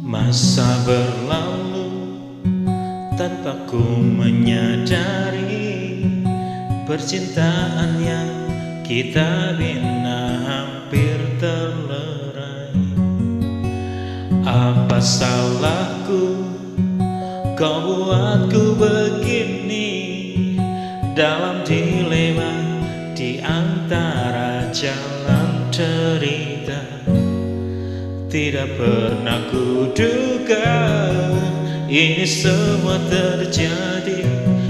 Masa berlalu tanpa ku menyadari percintaan yang kita bina hampir terlerai. Apa salahku kau buatku begini, dalam dilema di antara jalan cerita. Tidak pernah kuduga ini semua terjadi.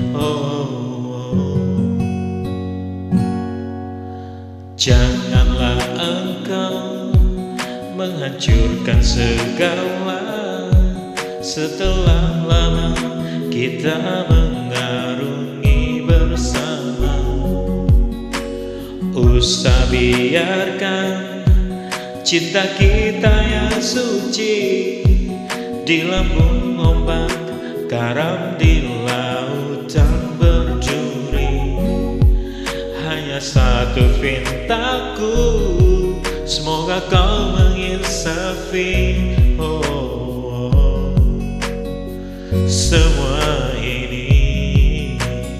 Janganlah engkau menghancurkan segala. Setelah lama kita mengarungi bersama, usah biarkan cinta kita yang suci di lambung ombak, karam di lautan berduri. Hanya satu pintaku, semoga kau menginsafi. Semua ini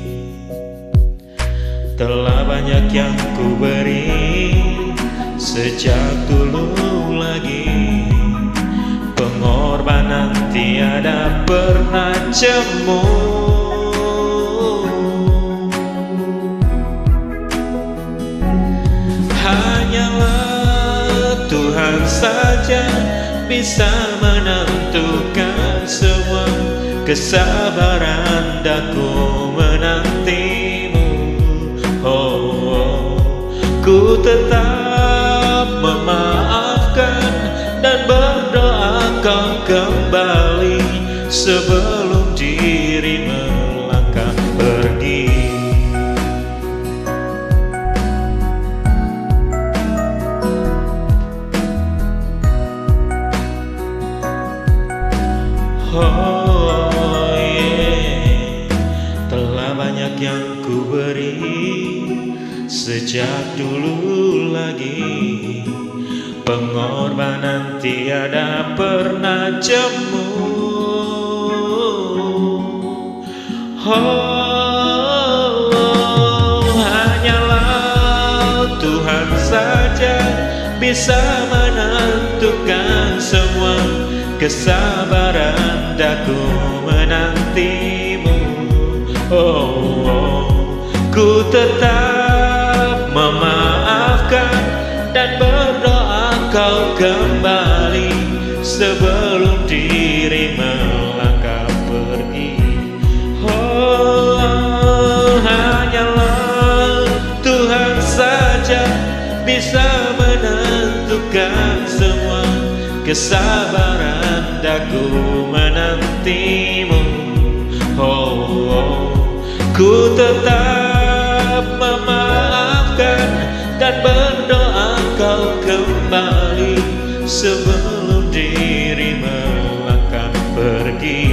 telah banyak yang ku beri sejak dulu lagi. Pengorbanan tiada pernah jemu. Hanyalah Tuhan saja bisa menentukan semua. Kesabaran daku menantimu. Ku tetap memaafkan dan berdoa kau kembali sebelum diri melangkah pergi. Telah banyak yang ku beri sejak dulu lagi. Pengorbanan tiada pernah jemu. Hanyalah Tuhan saja bisa menentukan semua. Kesabaran daku menantimu. Ku tetap memaafkan dan berdoa kau kembali sebelum diri melangkah pergi. Hanyalah Tuhan saja bisa menentukan semua. Kesabaran daku menantimu. Ku tetap memaafkan dan berdoa kau kembali sebelum diri melangkah pergi.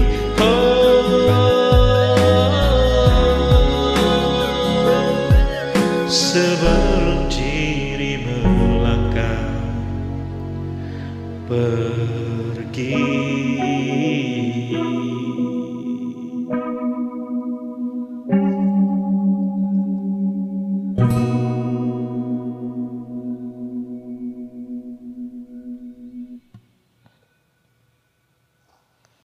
Sebelum diri melangkah pergi.